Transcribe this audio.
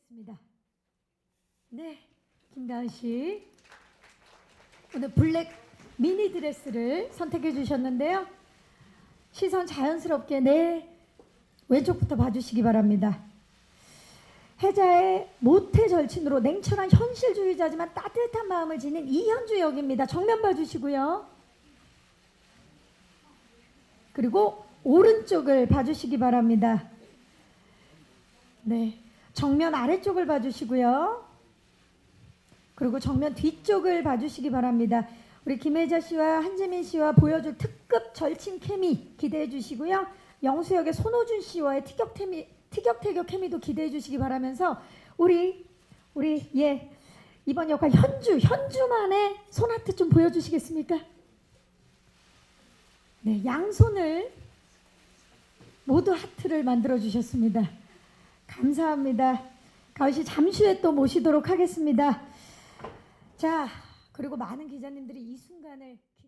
하겠습니다. 네, 김가은 씨 오늘 블랙 미니 드레스를 선택해 주셨는데요. 시선 자연스럽게 내 왼쪽부터 봐주시기 바랍니다. 해자의 모태 절친으로 냉철한 현실주의자지만 따뜻한 마음을 지닌 이현주 역입니다. 정면 봐주시고요. 그리고 오른쪽을 봐주시기 바랍니다. 네, 정면 아래쪽을 봐주시고요. 그리고 정면 뒤쪽을 봐주시기 바랍니다. 우리 김혜자 씨와 한지민 씨와 보여줄 특급 절친 케미 기대해 주시고요. 영수역의 손호준 씨와의 티격태격 케미도 기대해 주시기 바라면서 우리 이번 역할 현주만의 손하트 좀 보여주시겠습니까? 네, 양손을 모두 하트를 만들어 주셨습니다. 감사합니다. 가은 씨 잠시 후에 또 모시도록 하겠습니다. 자, 그리고 많은 기자님들이 이 순간을